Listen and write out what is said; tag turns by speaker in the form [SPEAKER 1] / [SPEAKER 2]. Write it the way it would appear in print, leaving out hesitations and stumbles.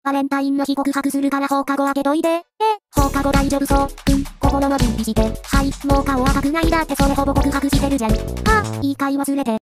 [SPEAKER 1] バレンタインの日告白するから放課後開けといて。放課後大丈夫そう。心の準備して。はい、もう顔赤くないだってそれほぼ告白してるじゃん。いいかい忘れて。